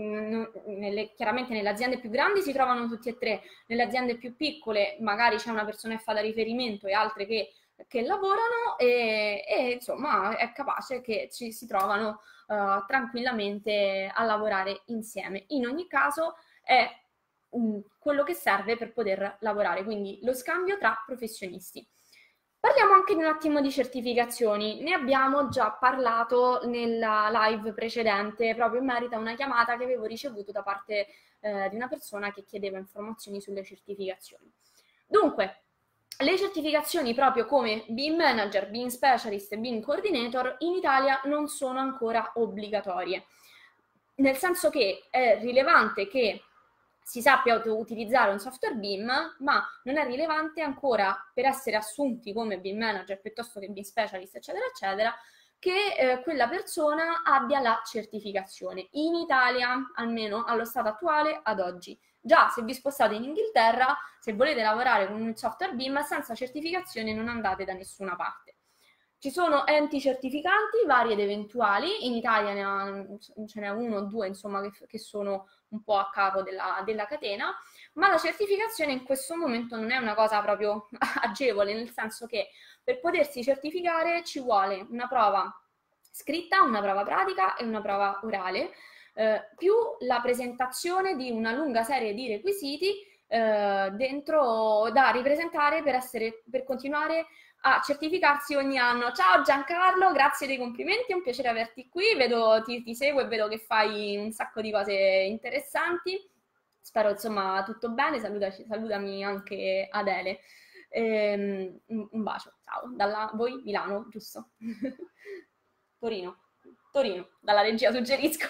[SPEAKER 1] chiaramente nelle aziende più grandi si trovano tutti e tre, nelle aziende più piccole magari c'è una persona che fa da riferimento e altre che lavorano e insomma è capace che ci si trovano tranquillamente a lavorare insieme. In ogni caso è quello che serve per poter lavorare, quindi lo scambio tra professionisti. Parliamo anche di un attimo di certificazioni. Ne abbiamo già parlato nella live precedente, proprio in merito a una chiamata che avevo ricevuto da parte di una persona che chiedeva informazioni sulle certificazioni. Dunque, le certificazioni proprio come BIM Manager, BIM Specialist e BIM Coordinator in Italia non sono ancora obbligatorie, nel senso che è rilevante che si sappia utilizzare un software BIM, ma non è rilevante ancora per essere assunti come BIM Manager piuttosto che BIM Specialist, eccetera, eccetera, che quella persona abbia la certificazione. In Italia, almeno allo stato attuale, ad oggi. Già, se vi spostate in Inghilterra, se volete lavorare con un software BIM senza certificazione non andate da nessuna parte. Ci sono enti certificanti vari ed eventuali, in Italia ce n'è uno o due insomma che sono un po' a capo della catena, ma la certificazione in questo momento non è una cosa proprio agevole, nel senso che per potersi certificare ci vuole una prova scritta, una prova pratica e una prova orale, più la presentazione di una lunga serie di requisiti dentro da ripresentare per continuare a certificarsi ogni anno. Ciao Giancarlo, grazie dei complimenti, è un piacere averti qui, vedo, ti seguo e vedo che fai un sacco di cose interessanti. Spero insomma tutto bene, salutami anche Adele. Un bacio, ciao, dalla voi Milano, giusto? Torino, dalla regia suggerisco.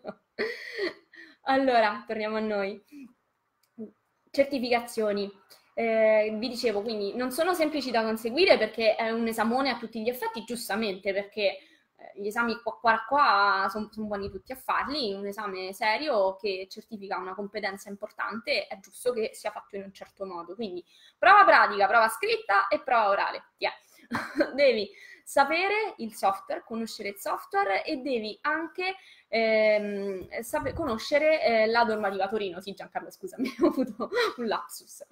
[SPEAKER 1] Allora, torniamo a noi. Certificazioni. Vi dicevo, quindi non sono semplici da conseguire perché è un esamone a tutti gli effetti, giustamente, perché gli esami qua sono buoni tutti a farli, un esame serio che certifica una competenza importante, è giusto che sia fatto in un certo modo. Quindi prova pratica, prova scritta e prova orale. Yeah. Devi sapere il software, conoscere il software e devi anche conoscere la normativa Torino. Sì, Giancarlo, scusami, ho avuto un lapsus.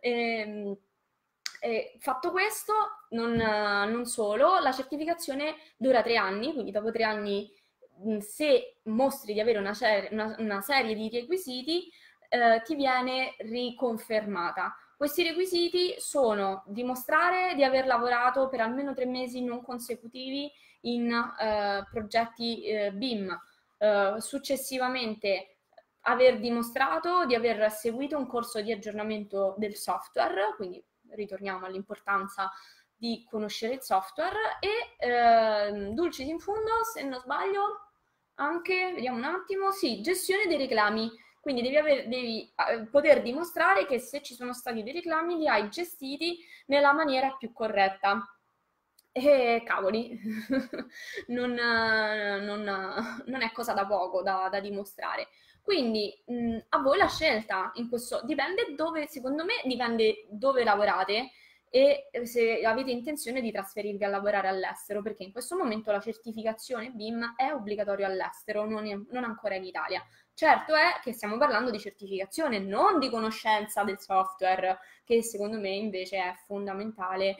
[SPEAKER 1] Fatto questo, non solo, la certificazione dura 3 anni, quindi dopo 3 anni, se mostri di avere una serie di requisiti, ti viene riconfermata. Questi requisiti sono dimostrare di aver lavorato per almeno 3 mesi non consecutivi in progetti BIM, successivamente aver dimostrato di aver seguito un corso di aggiornamento del software, quindi ritorniamo all'importanza di conoscere il software e dulcis in fundo, se non sbaglio, anche, vediamo un attimo, sì, gestione dei reclami. Quindi devi poter dimostrare che se ci sono stati dei reclami li hai gestiti nella maniera più corretta. E cavoli, non è cosa da poco da dimostrare. Quindi a voi la scelta in questo dipende dove, secondo me, dipende dove lavorate e se avete intenzione di trasferirvi a lavorare all'estero, perché in questo momento la certificazione BIM è obbligatoria all'estero, non ancora in Italia. Certo è che stiamo parlando di certificazione, non di conoscenza del software, che secondo me invece è fondamentale.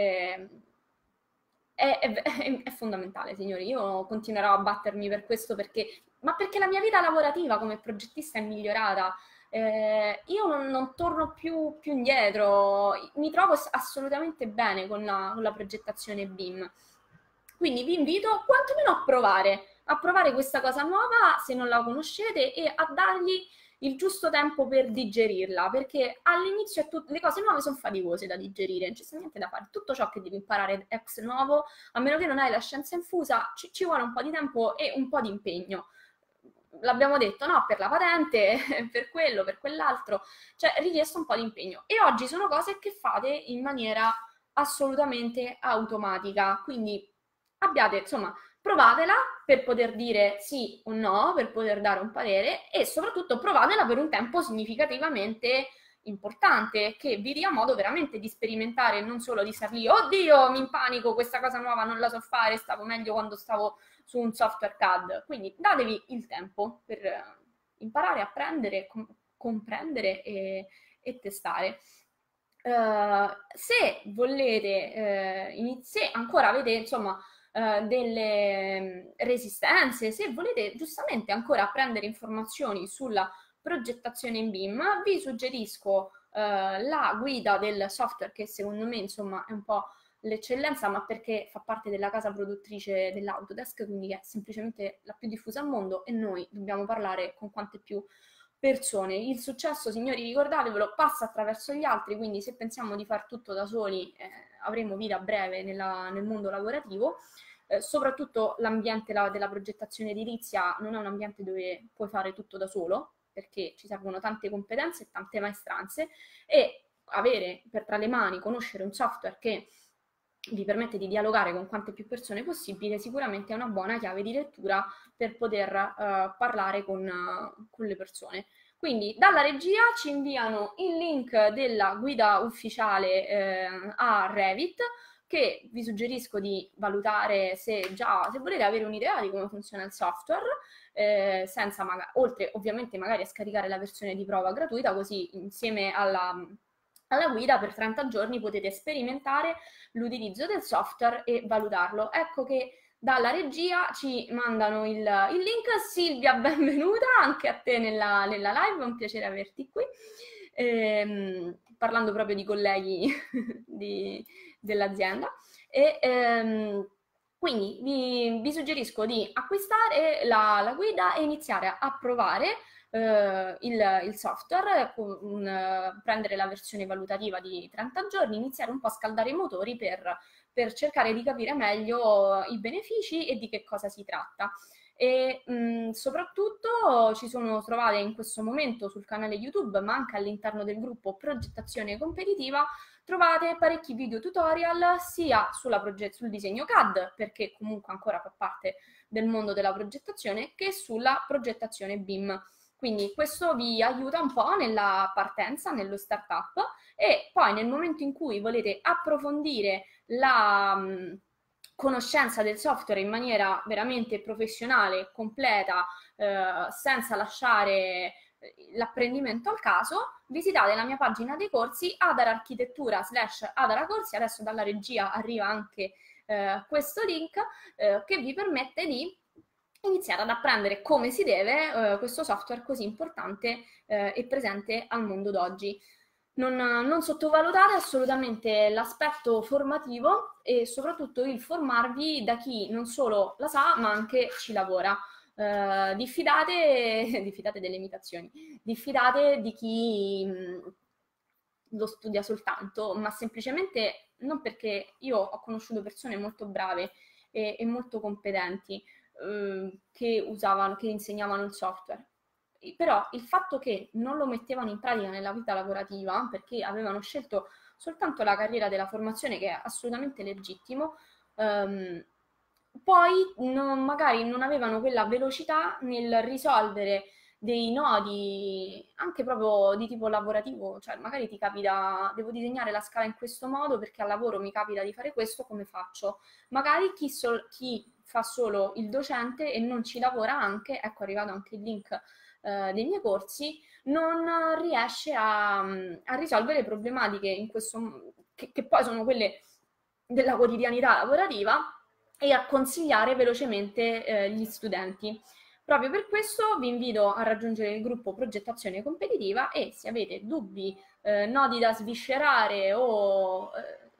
[SPEAKER 1] È fondamentale, signori. Io continuerò a battermi per questo ma perché la mia vita lavorativa come progettista è migliorata. Io non torno più indietro, mi trovo assolutamente bene con la progettazione BIM. Quindi vi invito quantomeno a provare questa cosa nuova se non la conoscete e a dargli il giusto tempo per digerirla, perché all'inizio le cose nuove sono faticose da digerire, non c'è niente da fare. Tutto ciò che devi imparare ex nuovo, a meno che non hai la scienza infusa, ci vuole un po' di tempo e un po' di impegno. L'abbiamo detto, no? Per la patente, per quello, per quell'altro, cioè è richiesto un po' di impegno. E oggi sono cose che fate in maniera assolutamente automatica, quindi abbiate, insomma, provatela per poter dire sì o no, per poter dare un parere e soprattutto provatela per un tempo significativamente importante che vi dia modo veramente di sperimentare e non solo di star lì, oddio, mi impanico, questa cosa nuova non la so fare, stavo meglio quando stavo su un software CAD. Quindi datevi il tempo per imparare, apprendere, comprendere e testare. Se volete, se ancora avete insomma delle resistenze, se volete giustamente ancora apprendere informazioni sulla progettazione in BIM, vi suggerisco la guida del software che secondo me insomma è un po' l'eccellenza, ma perché fa parte della casa produttrice dell'Autodesk, quindi è semplicemente la più diffusa al mondo e noi dobbiamo parlare con quante più persone. Il successo, signori, ricordatevelo, passa attraverso gli altri, quindi se pensiamo di far tutto da soli avremo vita breve nel mondo lavorativo. Soprattutto l'ambiente della progettazione edilizia non è un ambiente dove puoi fare tutto da solo, perché ci servono tante competenze e tante maestranze e avere tra le mani, conoscere un software che vi permette di dialogare con quante più persone possibile, sicuramente è una buona chiave di lettura per poter parlare con le persone. Quindi dalla regia ci inviano il link della guida ufficiale a Revit, che vi suggerisco di valutare se volete avere un'idea di come funziona il software, senza oltre ovviamente magari a scaricare la versione di prova gratuita, così insieme alla guida per 30 giorni potete sperimentare l'utilizzo del software e valutarlo. Ecco che dalla regia ci mandano il link. Silvia, benvenuta anche a te nella live, è un piacere averti qui. Parlando proprio di colleghi dell'azienda. Quindi vi suggerisco di acquistare la guida e iniziare a provare il software, prendere la versione valutativa di 30 giorni, iniziare un po' a scaldare i motori per cercare di capire meglio i benefici e di che cosa si tratta. e soprattutto ci sono trovate in questo momento sul canale YouTube, ma anche all'interno del gruppo Progettazione Competitiva, trovate parecchi video tutorial sia sul disegno CAD, perché comunque ancora fa parte del mondo della progettazione, che sulla progettazione BIM. Quindi questo vi aiuta un po' nella partenza, nello startup, e poi nel momento in cui volete approfondire la conoscenza del software in maniera veramente professionale, completa, senza lasciare l'apprendimento al caso, visitate la mia pagina dei corsi adararchitettura/adaracorsi. Adesso dalla regia arriva anche questo link che vi permette di iniziare ad apprendere come si deve questo software così importante e presente al mondo d'oggi. Non sottovalutate assolutamente l'aspetto formativo e soprattutto il formarvi da chi non solo la sa ma anche ci lavora. Diffidate delle imitazioni, diffidate di chi lo studia soltanto, ma semplicemente non, perché io ho conosciuto persone molto brave e molto competenti che insegnavano il software. Però il fatto che non lo mettevano in pratica nella vita lavorativa, perché avevano scelto soltanto la carriera della formazione, che è assolutamente legittimo, poi magari non avevano quella velocità nel risolvere dei nodi anche proprio di tipo lavorativo, cioè magari ti capita, devo disegnare la scala in questo modo perché al lavoro mi capita di fare questo, come faccio? Magari chi fa solo il docente e non ci lavora anche, ecco, è arrivato anche il link dei miei corsi, non riesce a risolvere problematiche che poi sono quelle della quotidianità lavorativa, e a consigliare velocemente gli studenti. Proprio per questo vi invito a raggiungere il gruppo Progettazione Competitiva, e se avete dubbi, nodi da sviscerare o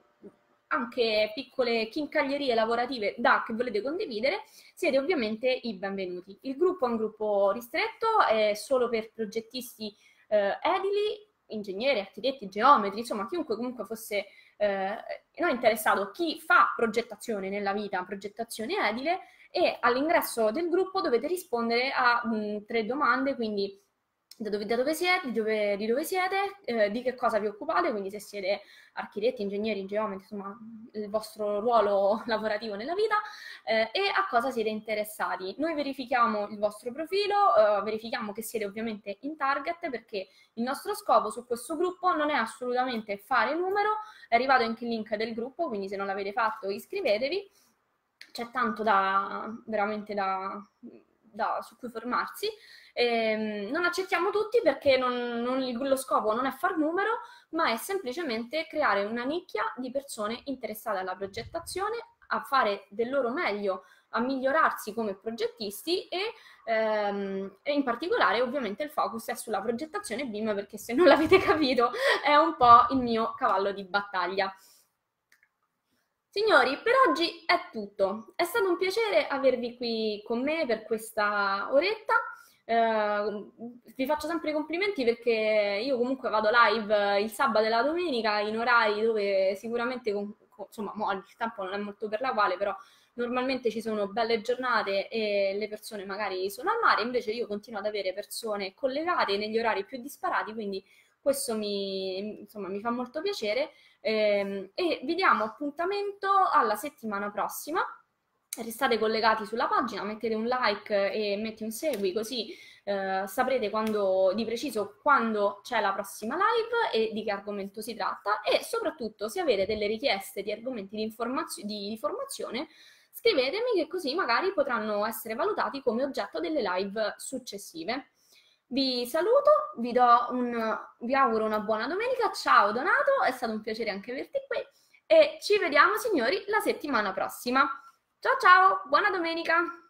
[SPEAKER 1] anche piccole chincaglierie lavorative che volete condividere, siete ovviamente i benvenuti. Il gruppo è un gruppo ristretto, è solo per progettisti edili, ingegneri, architetti, geometri, insomma chiunque comunque fosse non interessato, chi fa progettazione nella vita, progettazione edile, e all'ingresso del gruppo dovete rispondere a 3 domande, quindi da dove siete, di dove siete, di che cosa vi occupate, quindi se siete architetti, ingegneri, geometri, insomma il vostro ruolo lavorativo nella vita, e a cosa siete interessati. Noi verifichiamo il vostro profilo, verifichiamo che siete ovviamente in target, perché il nostro scopo su questo gruppo non è assolutamente fare numero. È arrivato anche il link del gruppo, quindi se non l'avete fatto iscrivetevi, c'è tanto veramente su cui formarsi. Non accettiamo tutti, perché lo scopo non è far numero, ma è semplicemente creare una nicchia di persone interessate alla progettazione, a fare del loro meglio, a migliorarsi come progettisti, e in particolare ovviamente il focus è sulla progettazione BIM, perché se non l'avete capito è un po' il mio cavallo di battaglia. Signori, per oggi è tutto. È stato un piacere avervi qui con me per questa oretta. Vi faccio sempre i complimenti, perché io comunque vado live il sabato e la domenica in orari dove sicuramente, insomma, il tempo non è molto per la quale, però normalmente ci sono belle giornate e le persone magari sono al mare, invece io continuo ad avere persone collegate negli orari più disparati, quindi questo mi fa molto piacere. E vi diamo appuntamento alla settimana prossima. Restate collegati sulla pagina, mettete un like e metti un segui, così saprete di preciso quando c'è la prossima live e di che argomento si tratta. E soprattutto, se avete delle richieste di argomenti di formazione, scrivetemi, che così magari potranno essere valutati come oggetto delle live successive. Vi saluto, vi auguro una buona domenica. Ciao Donato, è stato un piacere anche averti qui, e ci vediamo, signori, la settimana prossima. Ciao ciao, buona domenica!